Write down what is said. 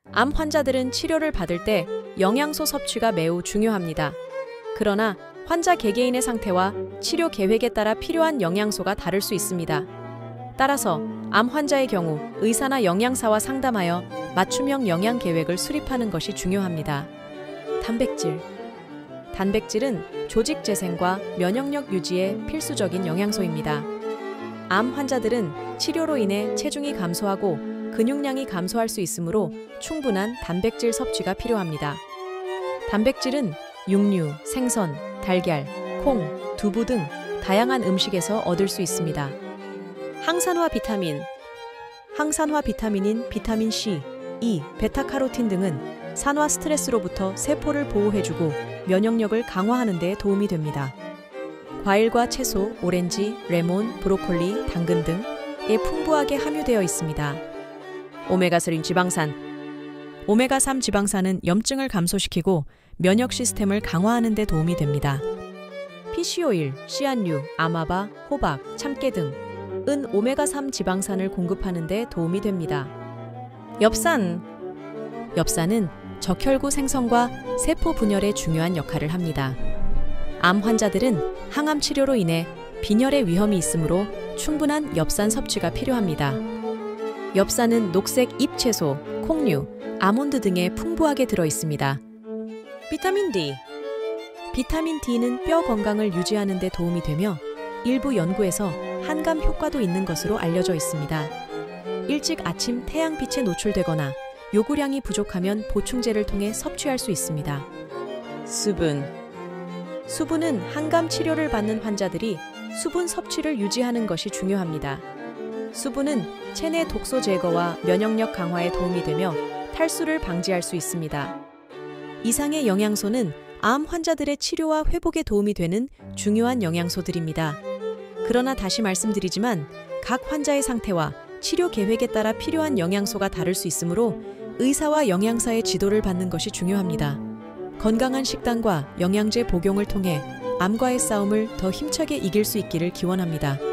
암 환자들은 치료를 받을 때 영양소 섭취가 매우 중요합니다. 그러나 환자 개개인의 상태와 치료 계획에 따라 필요한 영양소가 다를 수 있습니다. 따라서 암 환자의 경우 의사나 영양사와 상담하여 맞춤형 영양 계획을 수립하는 것이 중요합니다. 단백질. 단백질은 조직 재생과 면역력 유지에 필수적인 영양소입니다. 암 환자들은 치료로 인해 체중이 감소하고 근육량이 감소할 수 있으므로 충분한 단백질 섭취가 필요합니다. 단백질은 육류, 생선, 달걀, 콩, 두부 등 다양한 음식에서 얻을 수 있습니다. 항산화 비타민. 항산화 비타민인 비타민 C, E, 베타카로틴 등은 산화 스트레스로부터 세포를 보호해주고 면역력을 강화하는 데 도움이 됩니다. 과일과 채소, 오렌지, 레몬, 브로콜리, 당근 등에 풍부하게 함유되어 있습니다. 오메가3 지방산. 오메가3 지방산은 염증을 감소시키고 면역 시스템을 강화하는 데 도움이 됩니다. 피쉬오일, 씨앗류, 아마바, 호박, 참깨 등은 오메가3 지방산을 공급하는 데 도움이 됩니다. 엽산. 엽산은 적혈구 생성과 세포 분열에 중요한 역할을 합니다. 암 환자들은 항암 치료로 인해 빈혈의 위험이 있으므로 충분한 엽산 섭취가 필요합니다. 엽산은 녹색 잎채소, 콩류, 아몬드 등에 풍부하게 들어 있습니다. 비타민 D. 비타민 D는 뼈 건강을 유지하는 데 도움이 되며 일부 연구에서 항암 효과도 있는 것으로 알려져 있습니다. 일찍 아침 태양빛에 노출되거나 요구량이 부족하면 보충제를 통해 섭취할 수 있습니다. 수분. 수분은 항암 치료를 받는 환자들이 수분 섭취를 유지하는 것이 중요합니다. 수분은 체내 독소 제거와 면역력 강화에 도움이 되며 탈수를 방지할 수 있습니다. 이상의 영양소는 암 환자들의 치료와 회복에 도움이 되는 중요한 영양소들입니다. 그러나 다시 말씀드리지만 각 환자의 상태와 치료 계획에 따라 필요한 영양소가 다를 수 있으므로 의사와 영양사의 지도를 받는 것이 중요합니다. 건강한 식단과 영양제 복용을 통해 암과의 싸움을 더 힘차게 이길 수 있기를 기원합니다.